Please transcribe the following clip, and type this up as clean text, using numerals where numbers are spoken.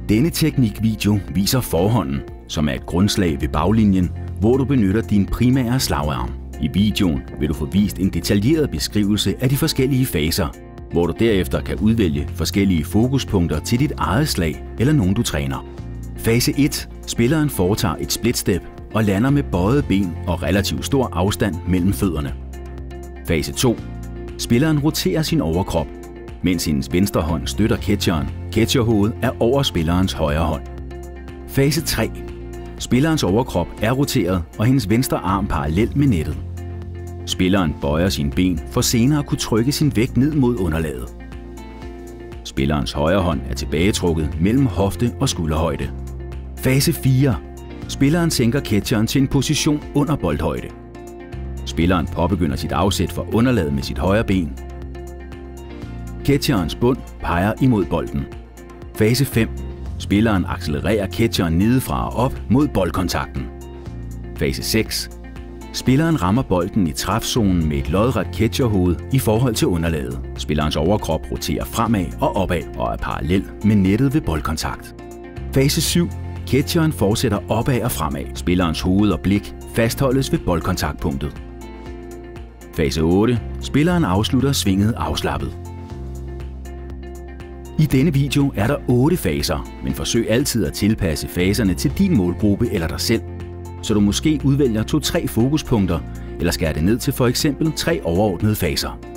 Denne teknikvideo viser forhånden, som er et grundslag ved baglinjen, hvor du benytter din primære slagarm. I videoen vil du få vist en detaljeret beskrivelse af de forskellige faser, hvor du derefter kan udvælge forskellige fokuspunkter til dit eget slag eller nogen du træner. Fase 1. Spilleren foretager et split step og lander med bøjede ben og relativt stor afstand mellem fødderne. Fase 2. Spilleren roterer sin overkrop, mens hendes venstre hånd støtter catcheren. Catcherhovedet er over spillerens højre hånd. Fase 3. Spillerens overkrop er roteret og hendes venstre arm parallelt med nettet. Spilleren bøjer sine ben for senere at kunne trykke sin vægt ned mod underlaget. Spillerens højre hånd er tilbagetrukket mellem hofte og skulderhøjde. Fase 4. Spilleren sænker catcheren til en position under boldhøjde. Spilleren påbegynder sit afsæt for underlaget med sit højre ben. Catcherens bund peger imod bolden. Fase 5. Spilleren accelererer catcheren nedefra og op mod boldkontakten. Fase 6. Spilleren rammer bolden i træfzonen med et lodret catcherhoved i forhold til underlaget. Spillerens overkrop roterer fremad og opad og er parallel med nettet ved boldkontakt. Fase 7. Catcheren fortsætter opad og fremad. Spillerens hoved og blik fastholdes ved boldkontaktpunktet. Fase 8. Spilleren afslutter svinget afslappet. I denne video er der 8 faser, men forsøg altid at tilpasse faserne til din målgruppe eller dig selv, så du måske udvælger 2-3 fokuspunkter eller skærer det ned til for eksempel 3 overordnede faser.